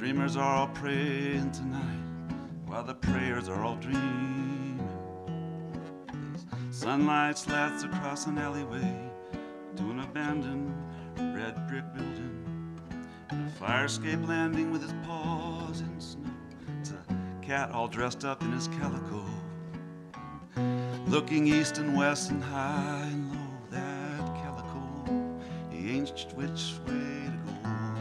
Dreamers are all praying tonight while the prayers are all dreaming. Sunlight slants across an alleyway to an abandoned red brick building, and a fire escape landing with his paws in snow. It's a cat all dressed up in his calico, looking east and west and high and low. That calico, he ain't which way to go.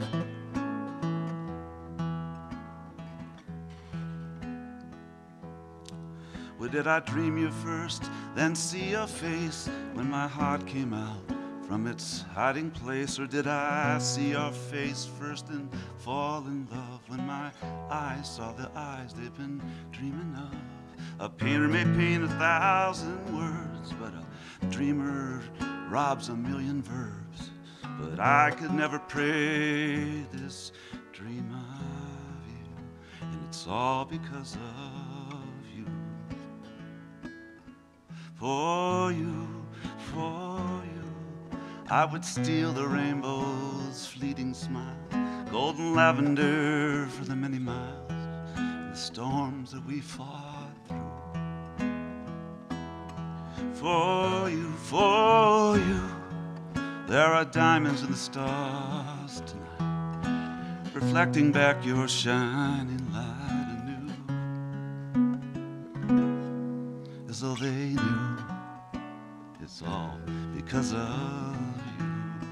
Well, did I dream you first, then see your face when my heart came out from its hiding place? Or did I see your face first and fall in love when my eyes saw the eyes they've been dreaming of? A painter may paint 1,000 words, but a dreamer robs 1,000,000 verbs. But I could never pray this dream of you, and it's all because of you. For you, I would steal the rainbow's fleeting smile, golden lavender for the many miles, the storms that we fought through. For you, there are diamonds in the stars tonight, reflecting back your shining light anew, as though they knew it's all because of you.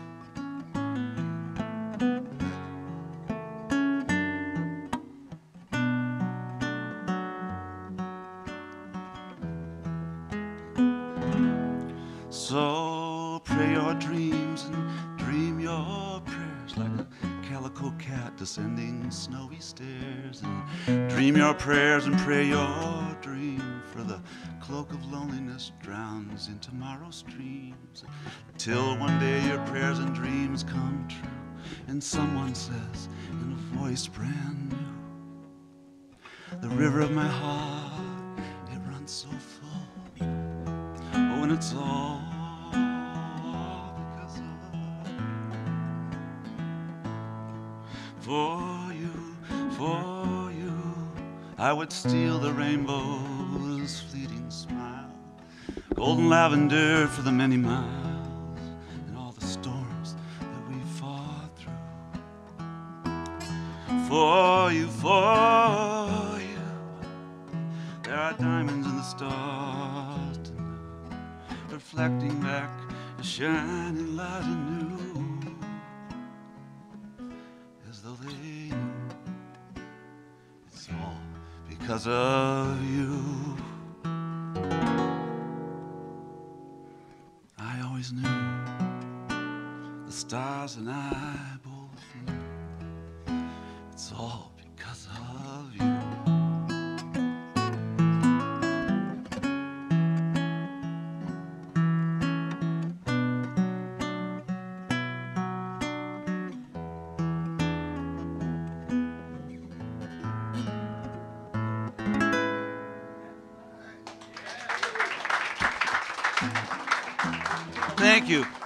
So pray your dreams and dream your prayers like a calico cat descending snowy stairs. And dream your prayers and pray your dream, for the cloak of loneliness drowns in tomorrow's streams, till one day your prayers and dreams come true, and someone says in a voice brand new, the river of my heart, it runs so full. Oh, and it's all because of for you, I would steal the rainbow's fleeting smile, golden lavender for the many miles, and all the storms that we fought through. For you, there are diamonds in the stars tonight, reflecting back a shining light anew, as though they knew it's all because of you. I always knew, the stars and I both knew, it's all because of you. Thank you.